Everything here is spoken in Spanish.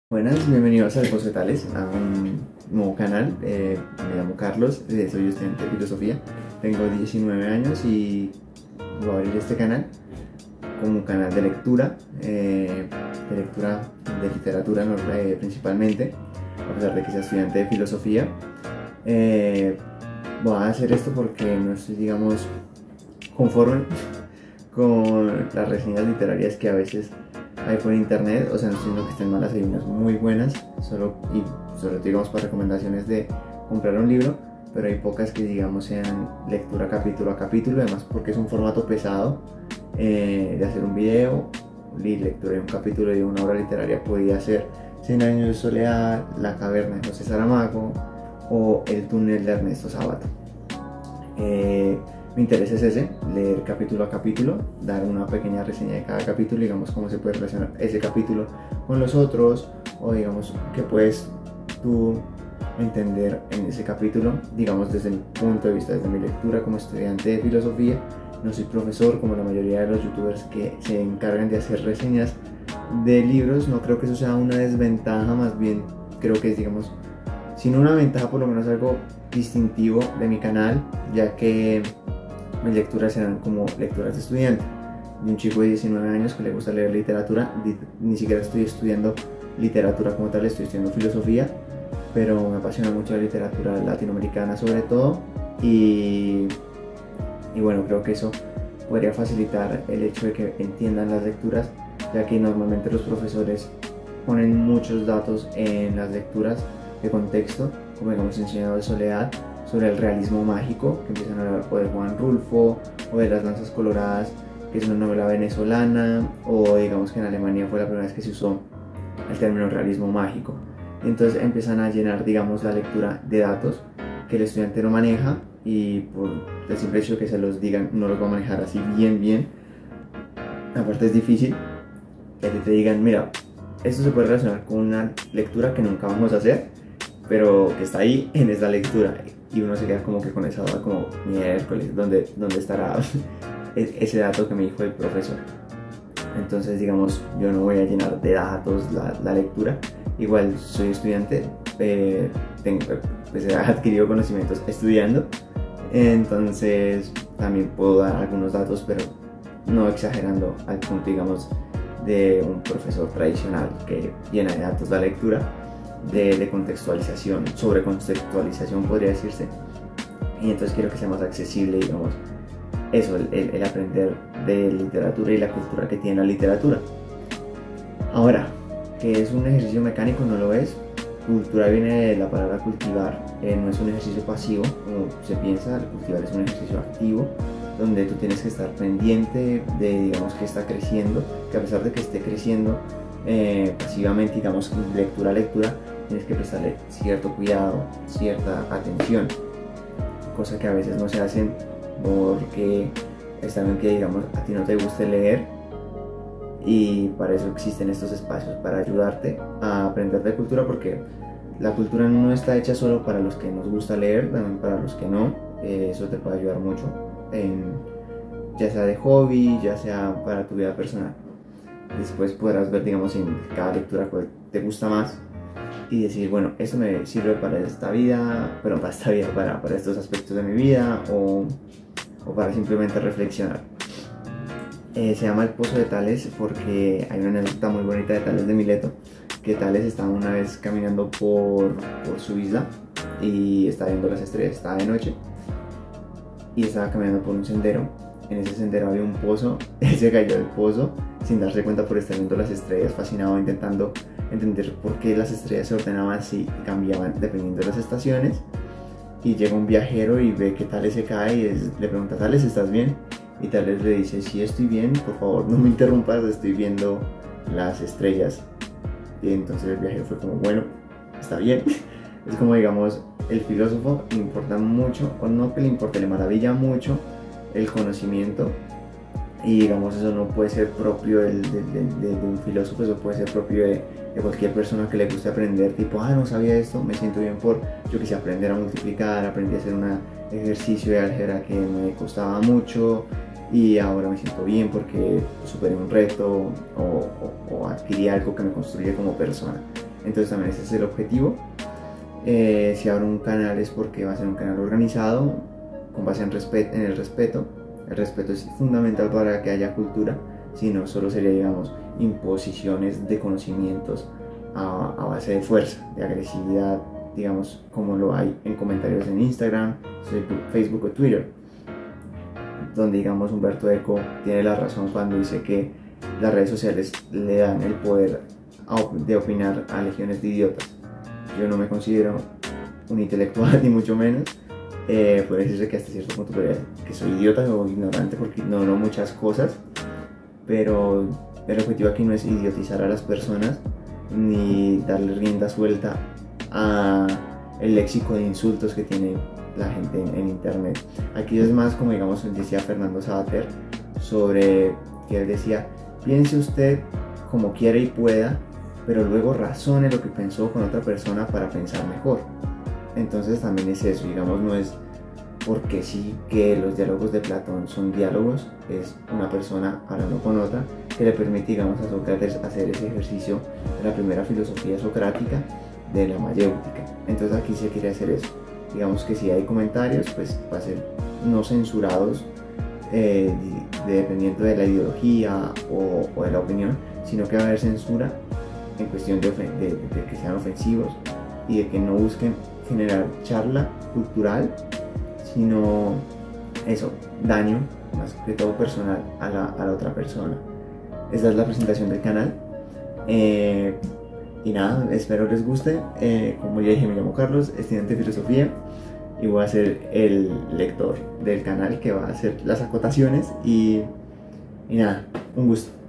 Buenas, bienvenidos a Tales, a un nuevo canal. Me llamo Carlos, soy estudiante de filosofía, tengo 19 años y voy a abrir este canal como un canal de lectura, de literatura principalmente, a pesar de que sea estudiante de filosofía. Voy a hacer esto porque no estoy, digamos, conforme con las reseñas literarias que a veces hay por internet. O sea, no estoy diciendo que estén malas, hay unas muy buenas, y sobre todo, digamos, para recomendaciones de comprar un libro, pero hay pocas que, digamos, sean lectura capítulo a capítulo, además porque es un formato pesado de hacer un video. Lectura de un capítulo de una obra literaria podía ser Cien años de soledad, La caverna de José Saramago o El túnel de Ernesto Sábato. Mi interés es ese, leer capítulo a capítulo, dar una pequeña reseña de cada capítulo, digamos cómo se puede relacionar ese capítulo con los otros, o digamos qué puedes tú entender en ese capítulo, digamos desde mi punto de vista, desde mi lectura como estudiante de filosofía. No soy profesor como la mayoría de los youtubers que se encargan de hacer reseñas de libros. No creo que eso sea una desventaja, más bien creo que es, digamos, sin una ventaja, por lo menos algo distintivo de mi canal, ya que mis lecturas serán como lecturas de estudiante, de un chico de 19 años que le gusta leer literatura. Ni siquiera estoy estudiando literatura como tal, estoy estudiando filosofía, pero me apasiona mucho la literatura latinoamericana sobre todo, y bueno, creo que eso podría facilitar el hecho de que entiendan las lecturas, ya que normalmente los profesores ponen muchos datos en las lecturas de contexto, como hemos enseñado de Soledad, sobre el realismo mágico, que empiezan a hablar de Juan Rulfo, o de Las danzas coloradas, que es una novela venezolana, o digamos que en Alemania fue la primera vez que se usó el término realismo mágico. Y entonces empiezan a llenar, digamos, la lectura de datos que el estudiante no maneja, y por el simple hecho de que se los digan, no los va a manejar así bien. Aparte es difícil que te digan, mira, esto se puede relacionar con una lectura que nunca vamos a hacer, pero que está ahí en esa lectura, y uno se queda como que con esa duda, como miércoles, ¿dónde estará ese dato que me dijo el profesor? Entonces, digamos, yo no voy a llenar de datos la lectura. Igual soy estudiante, pues he adquirido conocimientos estudiando, entonces también puedo dar algunos datos, pero no exagerando al punto, digamos, de un profesor tradicional que llena de datos la lectura, de contextualización, sobre contextualización podría decirse. Y entonces quiero que sea más accesible, digamos, eso, el aprender de literatura y la cultura que tiene la literatura. Ahora, que es un ejercicio mecánico, no lo es. Cultura viene de la palabra cultivar, no es un ejercicio pasivo como se piensa. El cultivar es un ejercicio activo, donde tú tienes que estar pendiente de, digamos, que está creciendo, que a pesar de que esté creciendo pasivamente, digamos, lectura a lectura, tienes que prestarle cierto cuidado, cierta atención, cosa que a veces no se hacen porque está bien que, digamos, a ti no te guste leer, y para eso existen estos espacios, para ayudarte a aprender de cultura, porque la cultura no está hecha solo para los que nos gusta leer, también para los que no. Eso te puede ayudar mucho, ya sea de hobby, ya sea para tu vida personal. Después podrás ver, digamos, en cada lectura cuál te gusta más y decir, bueno, esto me sirve para esta vida, pero para esta vida, para estos aspectos de mi vida, o para simplemente reflexionar. Se llama El Pozo de Tales porque hay una anécdota muy bonita de Tales de Mileto, que Tales estaba una vez caminando por su isla y estaba viendo las estrellas, estaba de noche y estaba caminando por un sendero. En ese sendero había un pozo, él se cayó del pozo sin darse cuenta por estar viendo las estrellas, fascinado, intentando entender por qué las estrellas se ordenaban así y cambiaban dependiendo de las estaciones. Y llega un viajero y ve que Tales se cae y le pregunta: Tales, ¿estás bien? Y Tales le dice: sí, estoy bien, por favor no me interrumpas, estoy viendo las estrellas. Y entonces el viajero fue como: bueno, está bien. Es como, digamos, el filósofo le importa mucho, o no que le importe, le maravilla mucho el conocimiento, y digamos, eso no puede ser propio de un filósofo, eso puede ser propio de cualquier persona que le guste aprender, tipo, no sabía esto, me siento bien por, yo quise aprender a multiplicar, aprendí a hacer un ejercicio de álgebra que me costaba mucho, y ahora me siento bien porque superé un reto, o adquirí algo que me construye como persona. Entonces también ese es el objetivo. Si abro un canal es porque va a ser un canal organizado, con base en el respeto. El respeto es fundamental para que haya cultura, si no solo sería, digamos, imposiciones de conocimientos a base de fuerza, de agresividad, digamos, como lo hay en comentarios en Instagram, Facebook o Twitter, donde, digamos, Humberto Eco tiene la razón cuando dice que las redes sociales le dan el poder de opinar a legiones de idiotas. Yo no me considero un intelectual ni mucho menos, puede decirse que hasta cierto punto que soy idiota o ignorante porque ignoro muchas cosas, pero el objetivo aquí no es idiotizar a las personas ni darle rienda suelta a el léxico de insultos que tiene la gente en internet. Aquí es más como, digamos, decía Fernando Savater, sobre que él decía: piense usted como quiera y pueda, pero luego razone lo que pensó con otra persona para pensar mejor. Entonces también es eso, digamos, no es porque sí que los diálogos de Platón son diálogos, es una persona hablando con otra que le permite, digamos, a Sócrates hacer ese ejercicio de la primera filosofía socrática, de la mayéutica. Entonces aquí se quiere hacer eso, digamos que si hay comentarios, pues va a ser no censurados dependiendo de la ideología o de la opinión, sino que va a haber censura en cuestión de que sean ofensivos y de que no busquen generar charla cultural, sino eso, daño, más que todo personal a la otra persona. Esta es la presentación del canal. Y nada, espero les guste. Como ya dije, me llamo Carlos, estudiante de filosofía, y voy a ser el lector del canal que va a hacer las acotaciones y nada, un gusto.